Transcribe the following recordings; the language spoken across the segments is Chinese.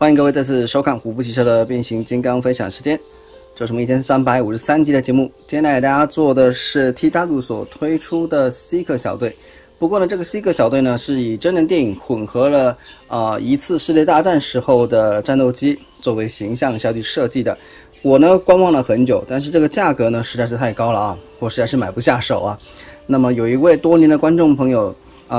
欢迎各位再次收看虎扑汽车的变形金刚分享时间，这是我们1353集的节目。今天来给大家做的是 TW 所推出的 Seeker 小队。不过呢，这个 Seeker 小队呢是以真人电影混合了一次世界大战时候的战斗机作为形象下去设计的。我呢观望了很久，但是这个价格呢实在是太高了啊，我实在是买不下手啊。那么有一位多年的观众朋友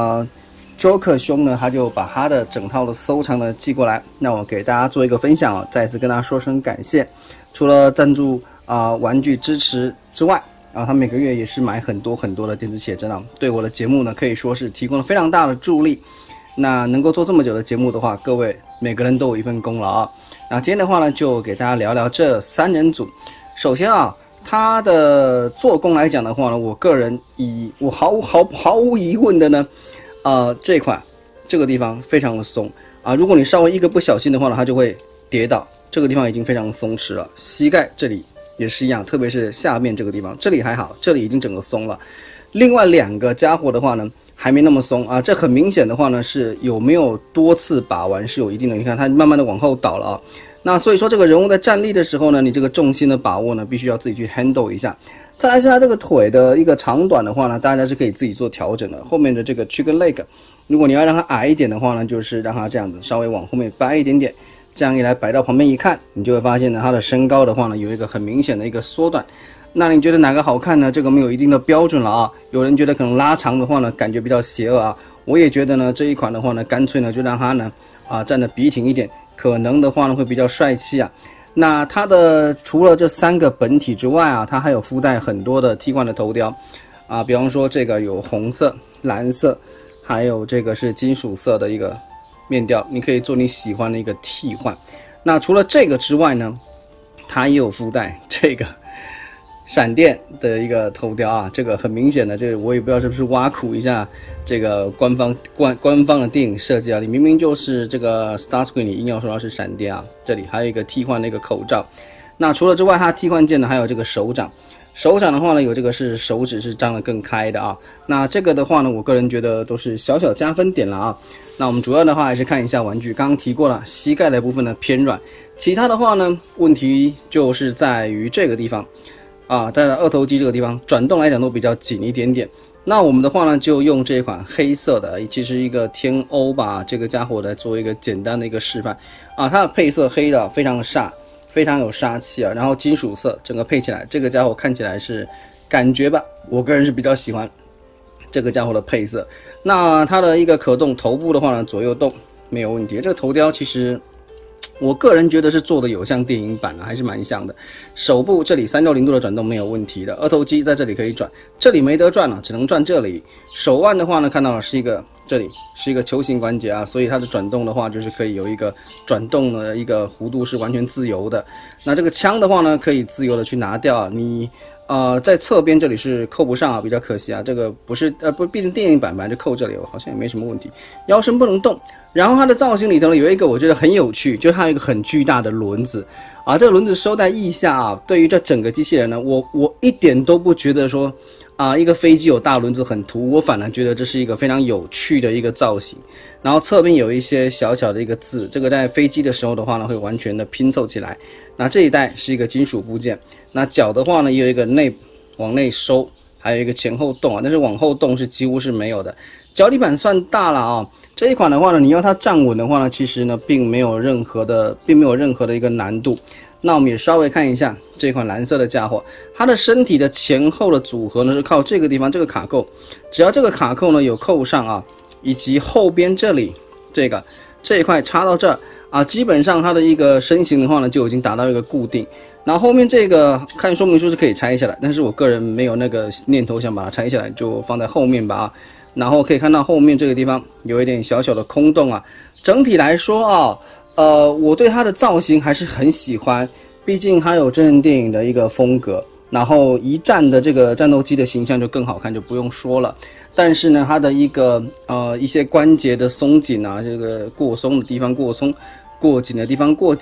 Joker 兄呢，他就把他的整套的收藏呢寄过来，那我给大家做一个分享啊，再次跟大家说声感谢。除了赞助玩具支持之外，他每个月也是买很多的电子写真啊，对我的节目呢可以说是提供了非常大的助力。那能够做这么久的节目的话，各位每个人都有一份功劳啊。那今天的话呢，就给大家聊聊这三人组。首先啊，它的做工来讲的话呢，我个人我毫无疑问的呢，这款这个地方非常的松啊，如果你稍微一个不小心的话呢，它就会跌倒。这个地方已经非常松弛了，膝盖这里也是一样，特别是下面这个地方，这里还好，这里已经整个松了。另外两个家伙的话呢，还没那么松啊，这很明显的话呢，是有没有多次把玩是有一定的，你看它慢慢的往后倒了啊。那所以说这个人物在站立的时候呢，你这个重心的把握呢，必须要自己去 handle 一下。再来是它这个腿的一个长短的话呢，大家是可以自己做调整的。后面的这个 chicken leg， 如果你要让它矮一点的话呢，就是让它这样子稍微往后面掰一点点，这样一来摆到旁边一看，你就会发现呢，它的身高的话呢，有一个很明显的一个缩短。那你觉得哪个好看呢？这个没有一定的标准了啊。有人觉得可能拉长的话呢，感觉比较邪恶啊。我也觉得呢，这一款的话呢，干脆呢就让它呢站得笔挺一点，可能的话呢会比较帅气啊。那它的除了这三个本体之外啊，它还有附带很多的替换的头雕啊，比方说这个有红色、蓝色，还有这个是金属色的一个面雕，你可以做你喜欢的一个替换。那除了这个之外呢，它也有附带这个闪电的一个头雕啊，这个很明显的，这个我也不知道是不是挖苦一下这个官方的电影设计啊，你明明就是这个 Starscream， 你硬要说它是闪电啊。这里还有一个替换的一个口罩。那除了之外，它替换件呢还有这个手掌。手掌的话呢，有这个是手指是张得更开的啊。那这个的话呢，我个人觉得都是小小加分点了啊。那我们主要的话还是看一下玩具，刚刚提过了，膝盖的部分呢偏软，其他的话呢，问题就是在于这个地方。在二头肌这个地方转动来讲都比较紧一点点。那我们的话呢，就用这一款黑色的，其实一个天欧吧，这个家伙来做一个简单的一个示范啊。它的配色黑的非常煞，非常有杀气啊。然后金属色整个配起来，这个家伙看起来是感觉吧，我个人是比较喜欢这个家伙的配色。那它的一个可动头部的话呢，左右动没有问题。这个头雕其实我个人觉得是做的有像电影版的，还是蛮像的。手部这里360度的转动没有问题的，二头肌在这里可以转，这里没得转了，只能转这里。手腕的话呢，看到了是一个这里是一个球形关节啊，所以它的转动的话就是可以有一个转动的一个弧度是完全自由的。那这个枪的话呢，可以自由的去拿掉啊，你在侧边这里是扣不上啊，比较可惜啊。这个不是毕竟电影版本来就扣这里，好像也没什么问题。腰身不能动，然后它的造型里头呢有一个我觉得很有趣，就是它有一个很巨大的轮子啊，这个轮子收在腋下啊，对于这整个机器人呢，我一点都不觉得说一个飞机有大轮子很突，我反而觉得这是一个非常有趣的一个造型。然后侧边有一些小小的一个字，这个在飞机的时候的话呢，会完全的拼凑起来。那这一带是一个金属部件，那脚的话呢，也有一个往内收，还有一个前后动啊，但是往后动是几乎是没有的。脚底板算大了啊，这一款的话呢，你要它站稳的话呢，其实呢并没有任何的一个难度。那我们也稍微看一下这款蓝色的家伙，它的身体的前后的组合呢是靠这个地方这个卡扣，只要这个卡扣呢有扣上啊，以及后边这里这一块插到这儿啊，基本上它的一个身形的话呢就已经达到一个固定。然后后面这个看说明书是可以拆下来，但是我个人没有那个念头想把它拆下来，就放在后面吧啊。然后可以看到后面这个地方有一点小小的空洞啊。整体来说啊，我对它的造型还是很喜欢，毕竟它有真人电影的一个风格。然后一战的这个战斗机的形象就更好看，就不用说了。但是呢，它的一个一些关节的松紧啊，这个过松的地方过松，过紧的地方过紧。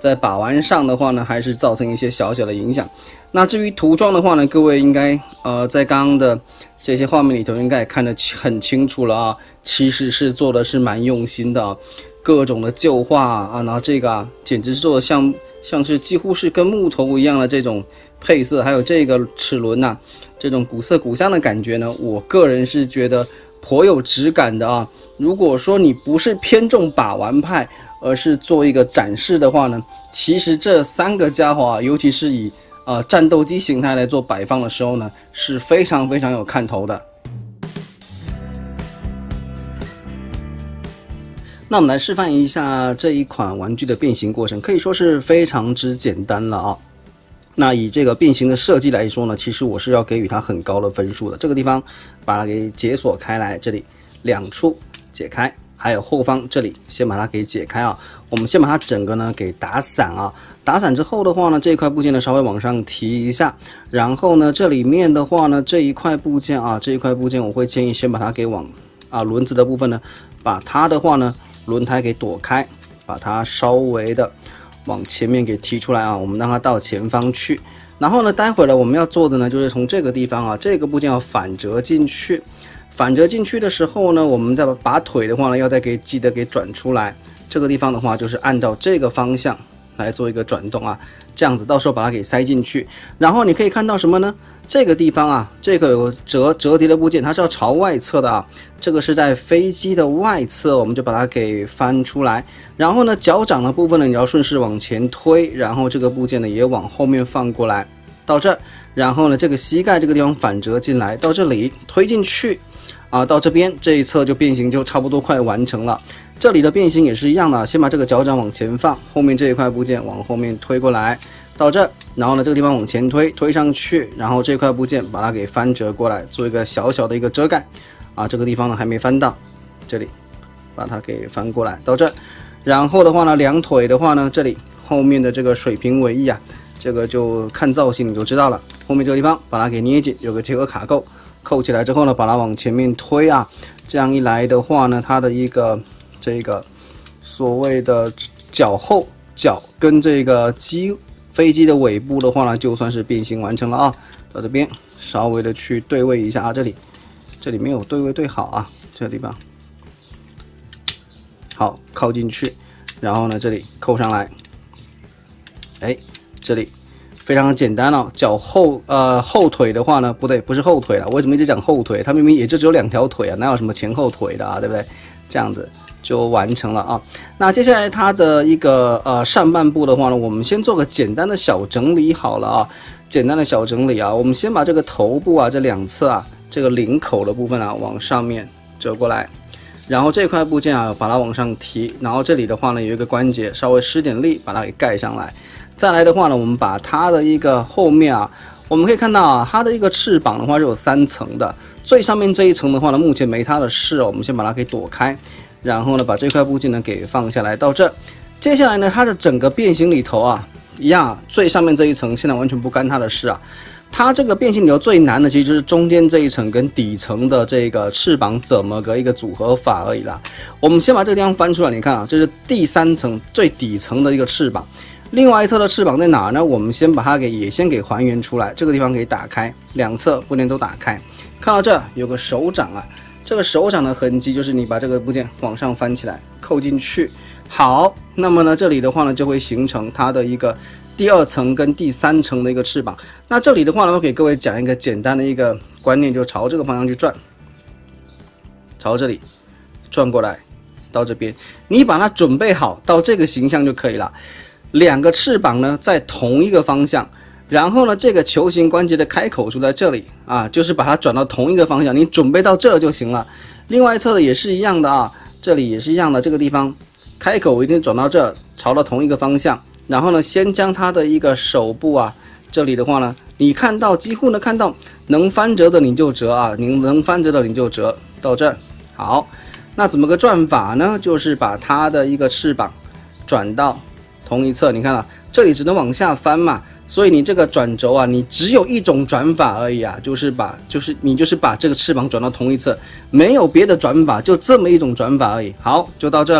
在把玩上的话呢，还是造成一些小小的影响。那至于涂装的话呢，各位应该在刚刚的这些画面里头应该也看得很清楚了啊，其实是做的是蛮用心的啊，各种的旧画啊，然后这个简直是做的像是几乎是跟木头一样的这种配色，还有这个齿轮啊，这种古色古香的感觉呢，我个人是觉得颇有质感的啊。如果说你不是偏重把玩派，而是做一个展示的话呢，其实这3个家伙啊，尤其是以战斗机形态来做摆放的时候呢，是非常非常有看头的。那我们来示范一下这一款玩具的变形过程，可以说是非常之简单了啊。那以这个变形的设计来说呢，其实我是要给予它很高的分数的。这个地方把它给解锁开来，这里2处解开，还有后方这里先把它给解开啊。我们先把它整个呢给打散啊。打散之后的话呢，这一块部件呢稍微往上提一下，然后呢这里面的话呢，这一块部件啊，这一块部件我会建议先把它给往轮子的部分呢，把它的话呢轮胎给躲开，把它稍微的往前面给提出来啊，我们让它到前方去。然后呢，待会儿呢我们要做的呢，就是从这个地方啊，这个部件要反折进去。反折进去的时候呢，我们再把腿的话呢，要再记得给转出来。这个地方的话，就是按照这个方向来做一个转动啊，这样子到时候把它给塞进去。然后你可以看到什么呢？这个地方啊，这个有个折叠的部件，它是要朝外侧的啊。这个是在飞机的外侧，我们就把它给翻出来。然后呢，脚掌的部分呢，你要顺势往前推，然后这个部件呢也往后面放过来，到这儿。然后呢，这个膝盖这个地方反折进来，到这里推进去啊，到这边这一侧就变形就差不多快完成了。这里的变形也是一样的，先把这个脚掌往前放，后面这一块部件往后面推过来，到这，然后呢这个地方往前推上去，然后这块部件把它给翻折过来，做一个小小的一个遮盖啊，这个地方呢还没翻到，这里把它给翻过来到这，然后的话呢，两腿的话呢，这里后面的这个水平尾翼啊，这个就看造型你就知道了，后面这个地方把它给捏紧，有个贴合卡扣，扣起来之后呢，把它往前面推啊，这样一来的话呢，它的一个这个所谓的脚后脚跟这个飞机的尾部的话呢，就算是变形完成了啊。到这边稍微的去对位一下啊，这里没有对位对好啊，这个地方好靠进去，然后呢这里扣上来，哎，这里非常简单哦。脚后腿的话呢，不对，不是后腿了，我为什么一直讲后腿？它明明也就只有2条腿啊，哪有什么前后腿的啊，对不对？这样子就完成了啊。那接下来它的一个上半部的话呢，我们先做个简单的小整理好了啊，简单的小整理啊。我们先把这个头部啊，这两侧啊，这个领口的部分啊，往上面折过来，然后这块部件啊，把它往上提，然后这里的话呢，有一个关节稍微施点力，把它给盖上来。再来的话呢，我们把它的一个后面啊，我们可以看到啊，它的一个翅膀的话是有3层的，最上面这一层的话呢，目前没它的事哦，我们先把它给躲开，然后呢，把这块部件呢给放下来到这。接下来呢，它的整个变形里头啊，一样，最上面这一层现在完全不干它的事啊。它这个变形里头最难的其实就是中间这一层跟底层的这个翅膀怎么个一个组合法而已啦。我们先把这个地方翻出来，你看啊，这是第3层最底层的一个翅膀。另外一侧的翅膀在哪呢？我们先把它先给还原出来，这个地方给打开，两侧部件都打开。看到这有个手掌啊，这个手掌的痕迹就是你把这个部件往上翻起来，扣进去。好，那么呢，这里的话呢就会形成它的一个第2层跟第3层的一个翅膀。那这里的话呢，我给各位讲一个简单的一个观念，就朝这个方向去转，朝这里转过来到这边，你把它准备好到这个形象就可以了。2个翅膀呢在同一个方向，然后呢这个球形关节的开口处在这里啊，就是把它转到同一个方向，你准备到这就行了。另外一侧的也是一样的啊，这里也是一样的，这个地方开口一定转到这，朝到同一个方向。然后呢，先将它的一个手部啊，这里的话呢，你看到几乎能看到，能翻折的你就折啊，能翻折的你就折到这儿。好，那怎么个转法呢？就是把它的一个翅膀转到同一侧，你看啊，这里只能往下翻嘛，所以你这个转轴啊，你只有一种转法而已啊，就是把这个翅膀转到同一侧，没有别的转法，就这么一种转法而已。好，就到这了。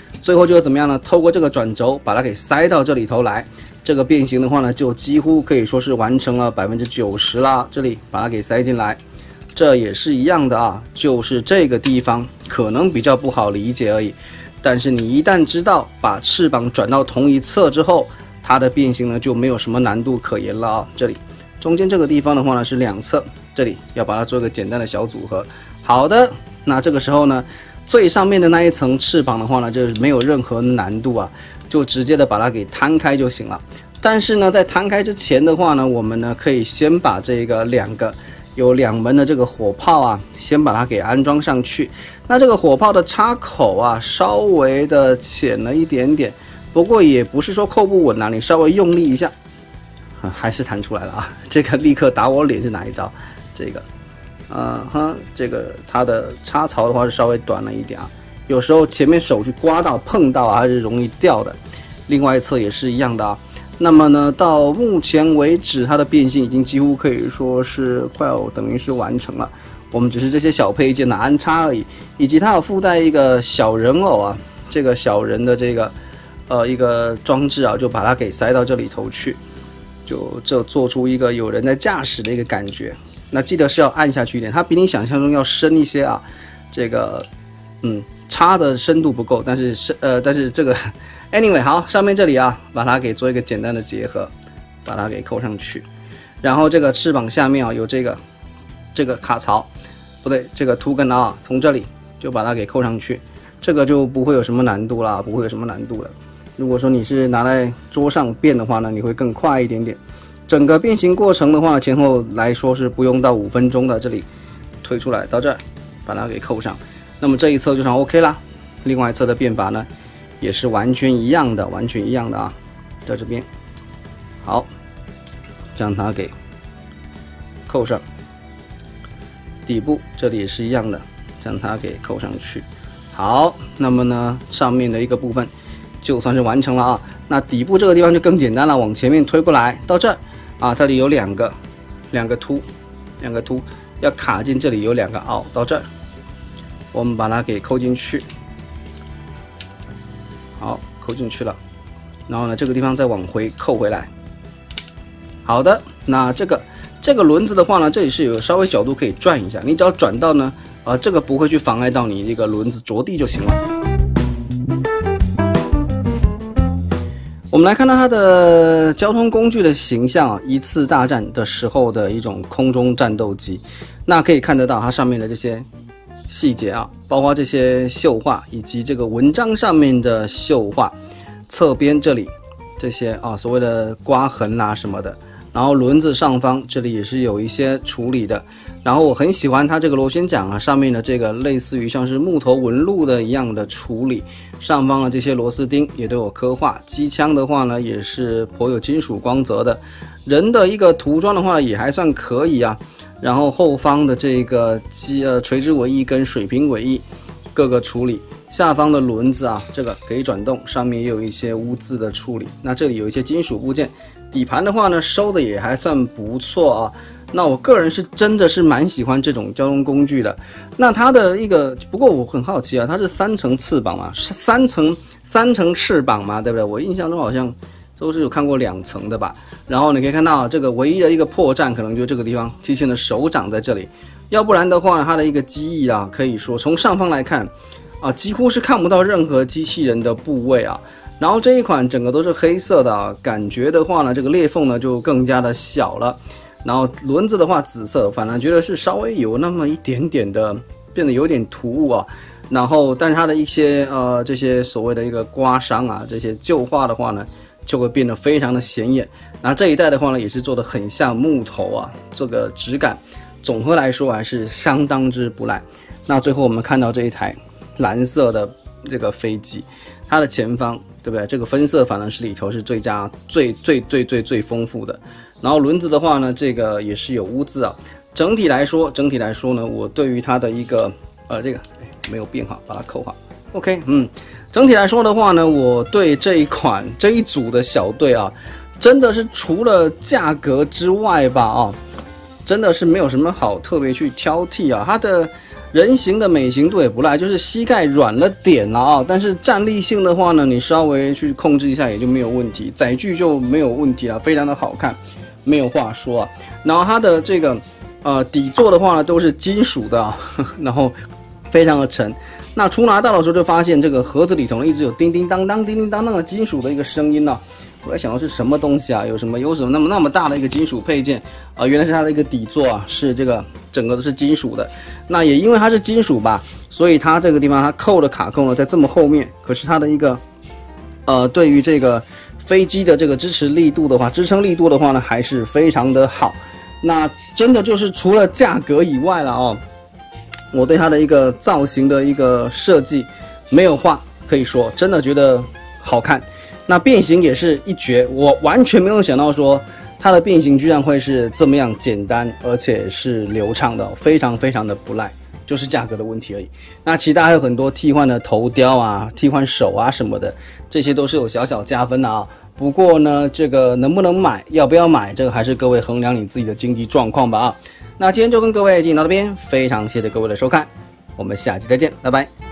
最后就是怎么样呢？透过这个转轴把它给塞到这里头来，这个变形的话呢，就几乎可以说是完成了90%啦。这里把它给塞进来，这也是一样的啊，就是这个地方可能比较不好理解而已。但是你一旦知道把翅膀转到同一侧之后，它的变形呢就没有什么难度可言了啊。这里中间这个地方的话呢是两侧，这里要把它做一个简单的小组合。好的，那这个时候呢，最上面的那一层翅膀的话呢，就是没有任何难度啊，就直接的把它给摊开就行了。但是呢，在摊开之前的话呢，我们呢可以先把这个有2门的这个火炮啊，先把它给安装上去。那这个火炮的插口啊，稍微的浅了一点点，不过也不是说扣不稳啊，你稍微用力一下，还是弹出来了啊。这个立刻打我脸是哪一招？这个。这个它的插槽的话是稍微短了一点啊，有时候前面手去刮到碰到还是容易掉的。另外一侧也是一样的啊。那么呢，到目前为止，它的变形已经几乎可以说是快要等于是完成了。我们只是这些小配件的安插而已，以及它有附带一个小人偶啊，这个小人的这个一个装置啊，就把它给塞到这里头去，就做出一个有人在驾驶的一个感觉。那记得是要按下去一点，它比你想象中要深一些啊。这个，插的深度不够，但是这个 ，anyway 好，上面这里啊，把它给做一个简单的结合，把它给扣上去。然后这个翅膀下面啊有这个卡槽，不对，这个凸跟凹啊，从这里就把它给扣上去，这个就不会有什么难度啦，不会有什么难度了。如果说你是拿在桌上变的话呢，你会更快一点点。整个变形过程的话，前后来说是不用到5分钟的。这里推出来到这儿，把它给扣上，那么这一侧就算 OK 啦。另外一侧的变法呢，也是完全一样的啊，在这边，好，将它给扣上。底部这里也是一样的，将它给扣上去。好，那么呢，上面的一个部分就算是完成了啊。那底部这个地方就更简单了，往前面推过来到这儿。这里有两个凸，要卡进这里有2个凹，到这儿，我们把它给扣进去，好，扣进去了，然后呢，这个地方再往回扣回来。好的，那这个轮子的话呢，这里是有稍微角度可以转一下，你只要转到呢，这个不会去妨碍到你这个轮子着地就行了。我们来看到它的交通工具的形象啊，一次大战的时候的一种空中战斗机。那可以看得到它上面的这些细节啊，包括这些绣画以及这个文章上面的绣画，侧边这里这些所谓的刮痕啊什么的。然后轮子上方这里也是有一些处理的。然后我很喜欢它这个螺旋桨啊上面的这个类似于像是木头纹路的一样的处理，上方的这些螺丝钉也都有刻画，机枪的话呢也是颇有金属光泽的，人的一个涂装的话也还算可以啊。然后后方的这个垂直尾翼跟水平尾翼各个处理，下方的轮子啊这个可以转动，上面也有一些污渍的处理。那这里有一些金属部件，底盘的话呢收的也还算不错啊。那我个人是真的是蛮喜欢这种交通工具的。那它的一个，不过我很好奇啊，它是3层翅膀嘛，是三层翅膀嘛，对不对？我印象中好像都是有看过2层的吧。然后你可以看到这个唯一的一个破绽，可能就这个地方，机器人的手掌在这里。要不然的话，它的一个机翼啊，可以说从上方来看啊，几乎是看不到任何机器人的部位啊。然后这一款整个都是黑色的啊，感觉的话呢，这个裂缝呢就更加的小了。然后轮子的话紫色，反而觉得是稍微有那么一点点的变得有点突兀啊。然后但是它的一些这些所谓的一个刮伤啊，这些旧化的话呢就会变得非常的显眼。那这一代的话呢也是做的很像木头啊，这个质感总和来说还是相当之不赖。那最后我们看到这一台蓝色的这个飞机，它的前方对不对？这个分色反而是里头是最丰富的。然后轮子的话呢，这个也是有污渍啊。整体来说呢，我对于它的一个这个没有变好，把它扣好。OK， 整体来说的话呢，我对这一组的小队啊，真的是除了价格之外吧真的是没有什么好特别去挑剔啊。它的人形的美型度也不赖，就是膝盖软了点了啊，但是站立性的话呢，你稍微去控制一下也就没有问题，载具就没有问题了，非常的好看，没有话说啊。然后它的这个底座的话呢都是金属的啊，然后非常的沉。那初拿到的时候就发现这个盒子里头呢一直有叮叮当当、叮叮当当的金属的一个声音呢。我在想到是什么东西啊？有什么那么大的一个金属配件啊？原来是它的一个底座啊，是这个整个都是金属的。那也因为它是金属吧，所以它这个地方它扣的卡扣呢在这么后面，可是它的一个对于这个飞机的这个支撑力度的话呢还是非常的好。那真的就是除了价格以外了哦，我对它的一个造型的一个设计没有话可以说，真的觉得好看。那变形也是一绝，我完全没有想到说它的变形居然会是这么样简单，而且是流畅的，非常非常的不赖，就是价格的问题而已。那其他还有很多替换的头雕啊、替换手啊什么的，这些都是有小小加分的啊。不过呢，这个能不能买，要不要买，这个还是各位衡量你自己的经济状况吧啊。那今天就跟各位进行到这边，非常谢谢各位的收看，我们下期再见，拜拜。